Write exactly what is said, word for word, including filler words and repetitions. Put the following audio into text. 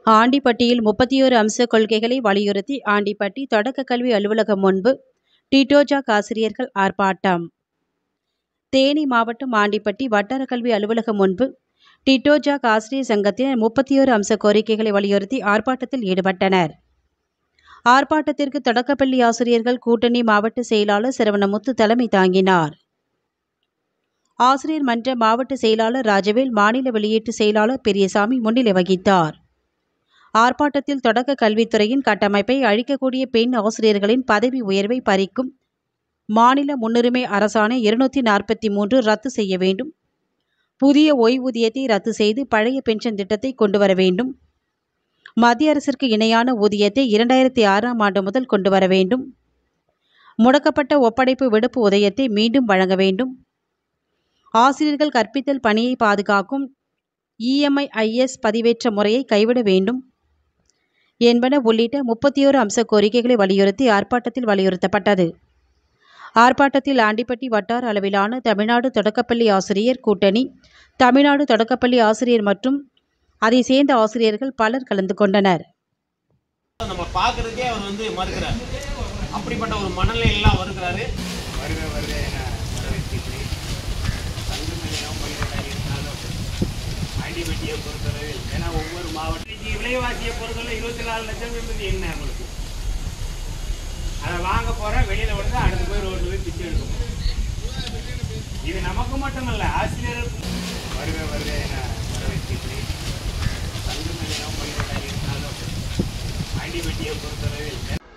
ஆண்டிப்பட்டியில் முப்பத்தியோரு அம்ச கொள்கைகளை வலியுறுத்தி ஆண்டிப்பட்டி தொடக்க கல்வி அலுவலகம் முன்பு டிடோஜாக் ஆசிரியர்கள் ஆர்ப்பாட்டம். தேனி மாவட்டம் ஆண்டிப்பட்டி வட்டார கல்வி அலுவலகம் முன்பு டிடோஜாக் ஆசிரியர் சங்கத்தினர் முப்பத்தியோரு அம்ச கோரிக்கைகளை வலியுறுத்தி ஆர்ப்பாட்டத்தில் ஈடுபட்டனர். ஆர்ப்பாட்டத்திற்கு தொடக்கப்பள்ளி ஆசிரியர்கள் கூட்டணி மாவட்ட செயலாளர் சரவணமுத்து தலைமை தாங்கினார். ஆசிரியர் மன்ற மாவட்ட செயலாளர் ராஜவேல், மாநில வெளியீட்டு செயலாளர் பெரியசாமி முன்னிலை வகித்தார். ஆர்ப்பாட்டத்தில் தொடக்க கல்வித்துறையின் கட்டமைப்பை அழிக்கக்கூடிய பெண் ஆசிரியர்களின் பதவி உயர்வை பறிக்கும் மாநில முன்னுரிமை அரசாணை இருநூற்றி நாற்பத்தி மூன்று ரத்து செய்ய வேண்டும், புதிய ஓய்வூதியத்தை ரத்து செய்து பழைய பென்ஷன் திட்டத்தை கொண்டு வர வேண்டும், மத்திய அரசிற்கு இணையான ஊதியத்தை இரண்டாயிரத்தி ஆறாம் ஆண்டு முதல் கொண்டு வர வேண்டும், முடக்கப்பட்ட ஒப்படைப்பு விடுப்பு ஊதியத்தை மீண்டும் வழங்க வேண்டும், ஆசிரியர்கள் கற்பித்தல் பணியை பாதுகாக்கும் இஎம்ஐஐஎஸ் பதிவேற்ற முறையை கைவிட வேண்டும் என்பன உள்ளிட்ட முப்பத்தியோரு அம்ச கோரிக்கைகளை வலியுறுத்தி ஆர்ப்பாட்டத்தில் வலியுறுத்தப்பட்டது. ஆர்ப்பாட்டத்தில் ஆண்டிப்பட்டி வட்டார அளவிலான தமிழ்நாடு தொடக்கப்பள்ளி ஆசிரியர் கூட்டணி, தமிழ்நாடு தொடக்கப்பள்ளி ஆசிரியர் மற்றும் அதை சேர்ந்த ஆசிரியர்கள் பலர் கலந்து கொண்டனர். நம்ம பார்க்கறதுக்கே அவர் வந்து மறுக்கிறார். அப்படிப்பட்ட ஒரு மனநிலையெல்லாம் வருகிறாரு. ஆண்டிப்பட்டியை பொறுத்தளவில் ஏன்னா ஒவ்வொரு மாவட்டத்துக்கு விலைவாசியை பொறுத்தவரை இருபத்தி நாலு லட்சம் என்பது என்ன நம்மளுக்கு அதை வாங்க போற வெளியில விழுந்து அடுத்து போய் ரோட்ல போய் பிச்சை எடுக்கும். இது நமக்கு மட்டுமல்ல, ஆசிரியர்களுக்கும் வருக வருக என வரவேற்கிறேன். தங்கு நிலையம் பயிரிட இருந்தாலும் ஆண்டிப்பட்டியை பொறுத்தளவில்